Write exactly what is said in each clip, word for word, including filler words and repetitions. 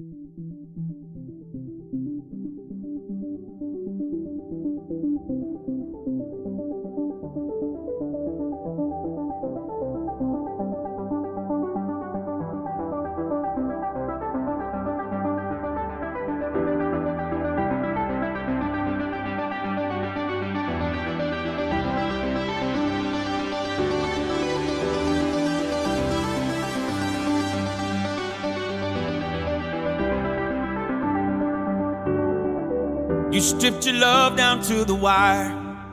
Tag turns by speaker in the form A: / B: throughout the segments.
A: You stripped your love down to the wire,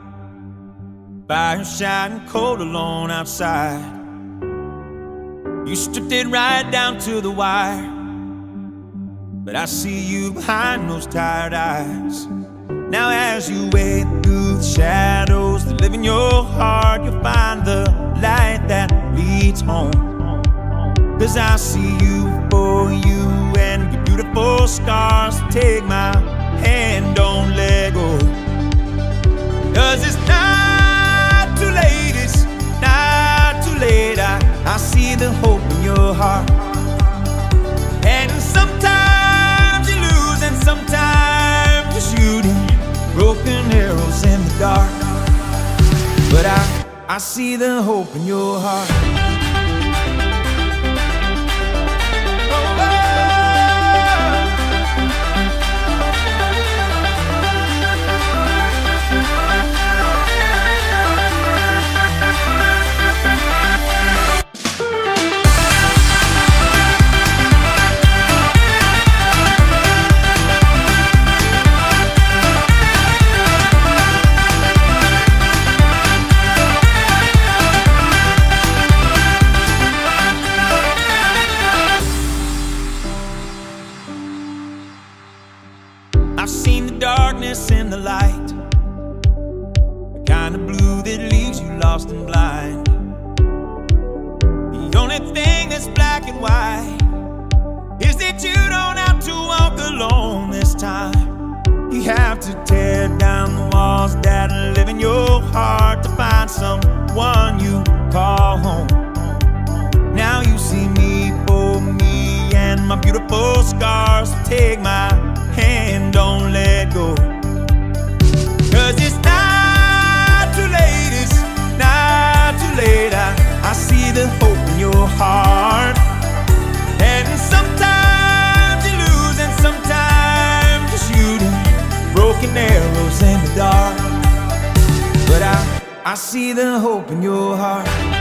A: fire shining cold alone outside. You stripped it right down to the wire, but I see you behind those tired eyes. Now as you wade through the shadows that live in your heart, you'll find the light that leads home. Cause I see you for you and your beautiful scars. Take my hand, don't let go. Cause it's not too late, it's not too late. I, I see the hope in your heart. And sometimes you lose and sometimes you're shooting broken arrows in the dark. But I, I see the hope in your heart. I've seen the darkness in the light, the kind of blue that leaves you lost and blind. The only thing that's black and white is that you don't have to walk alone this time. You have to tear down the walls that live in your heart to find someone you call home. Now you see me for me and my beautiful scars. Take my hand, don't let go. Cause it's not too late, it's not too late. I, I see the hope in your heart. And sometimes you lose and sometimes you're shooting broken arrows in the dark. But I, I see the hope in your heart.